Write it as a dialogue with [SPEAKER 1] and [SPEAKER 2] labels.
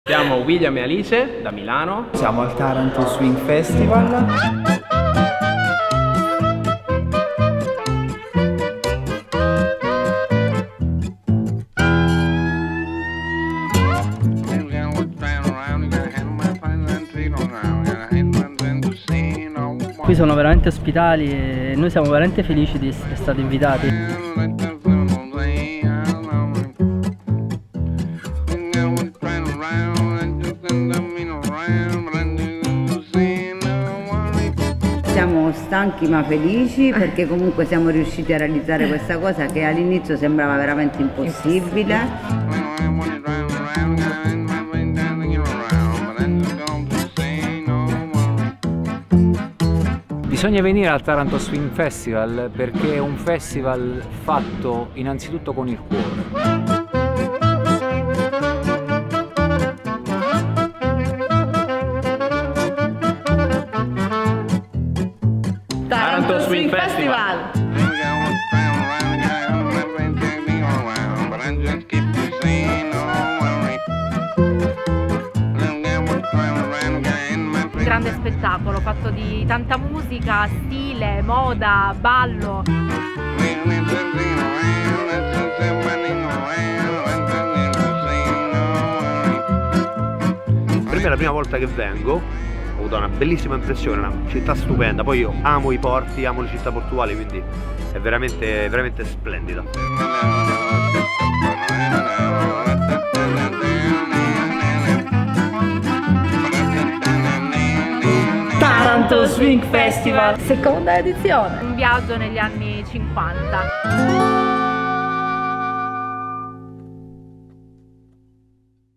[SPEAKER 1] Siamo William e Alice da Milano.
[SPEAKER 2] Siamo al Taranto Swing Festival.
[SPEAKER 3] Qui sono veramente ospitali e noi siamo veramente felici di essere stati invitati.
[SPEAKER 4] Siamo stanchi ma felici perché comunque siamo riusciti a realizzare questa cosa che all'inizio sembrava veramente impossibile.
[SPEAKER 5] Bisogna venire al Taranto Swing Festival perché è un festival fatto innanzitutto con il cuore.
[SPEAKER 1] Taranto Swing Festival!
[SPEAKER 6] Grande spettacolo fatto di tanta musica, stile, moda, ballo.
[SPEAKER 7] Per me è la prima volta che vengo, ho avuto una bellissima impressione, una città stupenda, poi io amo i porti, amo le città portuali, quindi è veramente, veramente splendida.
[SPEAKER 3] Taranto Swing Festival, seconda edizione.
[SPEAKER 6] Un viaggio negli anni 50.